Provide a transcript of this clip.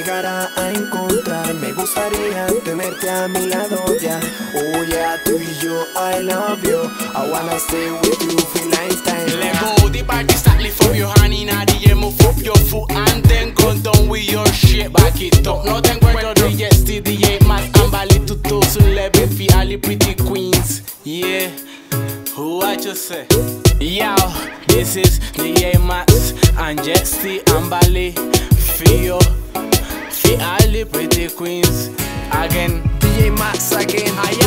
llegara a encontrar, me gustaría tenerte a mi lado ya. Oh yeah, tú y yo, I love you. I wanna stay with you for lifetime. Let go, the party start, lift up your hand in the air, move up your foot and then come down with your shit. Back it up, no te encuentro, DJ, DJ, más and Valy, to those who love it, for all the pretty queens. Yeah, what you say? Yo, this is DJ Max and Jetsy and Valy. For all the pretty queens. Again, DJ Max again.